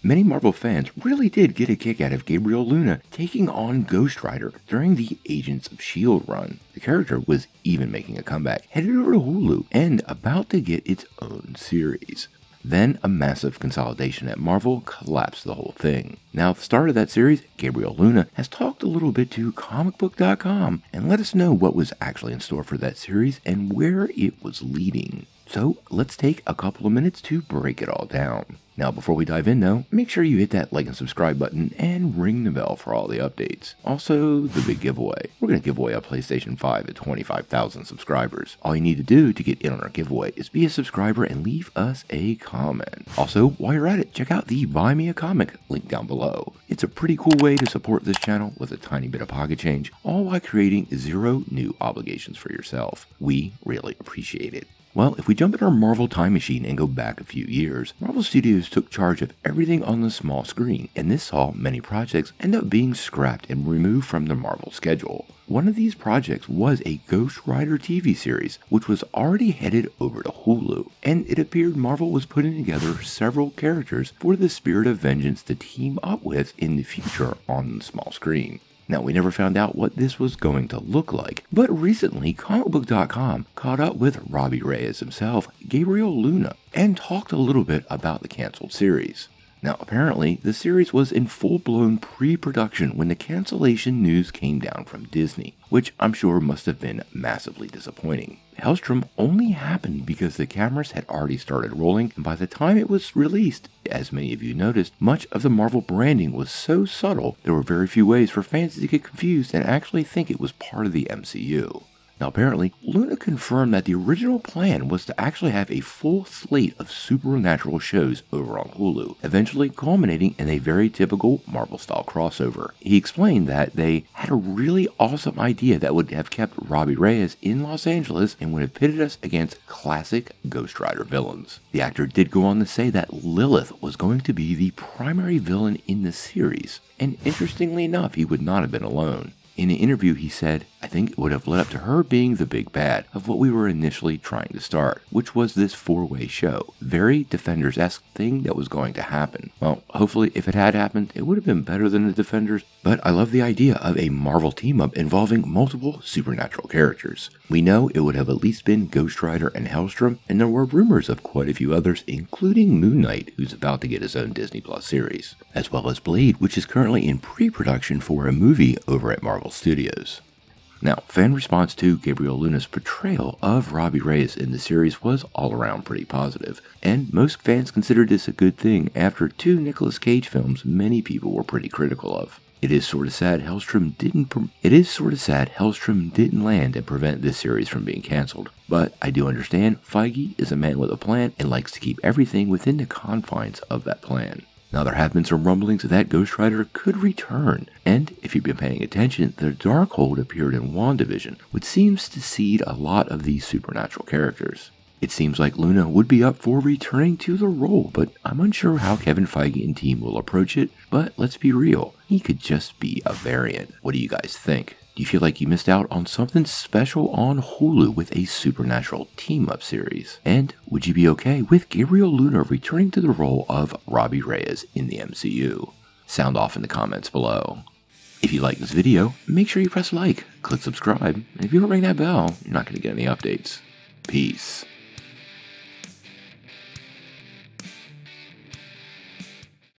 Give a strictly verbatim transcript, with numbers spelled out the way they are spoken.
Many Marvel fans really did get a kick out of Gabriel Luna taking on Ghost Rider during the Agents of S H I E L D run. The character was even making a comeback, headed over to Hulu, and about to get its own series. Then a massive consolidation at Marvel collapsed the whole thing. Now at the start of that series, Gabriel Luna has talked a little bit to comic book dot com and let us know what was actually in store for that series and where it was leading. So let's take a couple of minutes to break it all down. Now before we dive in though, make sure you hit that like and subscribe button and ring the bell for all the updates. Also, the big giveaway. We're going to give away a PlayStation five at twenty-five thousand subscribers. All you need to do to get in on our giveaway is be a subscriber and leave us a comment. Also, while you're at it, check out the Buy Me a Comic link down below. It's a pretty cool way to support this channel with a tiny bit of pocket change, all while creating zero new obligations for yourself. We really appreciate it. Well, if we jump in our Marvel time machine and go back a few years, Marvel Studios took charge of everything on the small screen, and this saw many projects end up being scrapped and removed from the Marvel schedule. One of these projects was a Ghost Rider T V series, which was already headed over to Hulu, and it appeared Marvel was putting together several characters for the Spirit of Vengeance to team up with in the future on the small screen. Now, we never found out what this was going to look like, but recently comic book dot com caught up with Robbie Reyes himself, Gabriel Luna, and talked a little bit about the cancelled series. Now, apparently, the series was in full-blown pre-production when the cancellation news came down from Disney, which I'm sure must have been massively disappointing. Helstrom only happened because the cameras had already started rolling, and by the time it was released, as many of you noticed, much of the Marvel branding was so subtle there were very few ways for fans to get confused and actually think it was part of the M C U. Now apparently, Luna confirmed that the original plan was to actually have a full slate of supernatural shows over on Hulu, eventually culminating in a very typical Marvel-style crossover. He explained that they had a really awesome idea that would have kept Robbie Reyes in Los Angeles and would have pitted us against classic Ghost Rider villains. The actor did go on to say that Lilith was going to be the primary villain in the series, and interestingly enough, he would not have been alone. In an interview, he said, "I think it would have led up to her being the big bad of what we were initially trying to start, which was this four-way show. Very Defenders-esque thing that was going to happen. Well, hopefully if it had happened, it would have been better than the Defenders, but I love the idea of a Marvel team-up involving multiple supernatural characters. We know it would have at least been Ghost Rider and Helstrom, and there were rumors of quite a few others, including Moon Knight, who's about to get his own Disney Plus series, as well as Blade, which is currently in pre-production for a movie over at Marvel Studios." Now, fan response to Gabriel Luna's portrayal of Robbie Reyes in the series was all around pretty positive, and most fans considered this a good thing after two Nicolas Cage films many people were pretty critical of. It is sort of sad Helstrom didn't it is sort of sad Helstrom didn't land and prevent this series from being cancelled. But I do understand Feige is a man with a plan and likes to keep everything within the confines of that plan. Now, there have been some rumblings that Ghost Rider could return, and if you've been paying attention, the Darkhold appeared in WandaVision, which seems to seed a lot of these supernatural characters. It seems like Luna would be up for returning to the role, but I'm unsure how Kevin Feige and team will approach it, but let's be real, he could just be a variant. What do you guys think? Do you feel like you missed out on something special on Hulu with a supernatural team-up series? And would you be okay with Gabriel Luna returning to the role of Robbie Reyes in the M C U? Sound off in the comments below. If you like this video, make sure you press like, click subscribe, and if you don't ring that bell, you're not going to get any updates. Peace.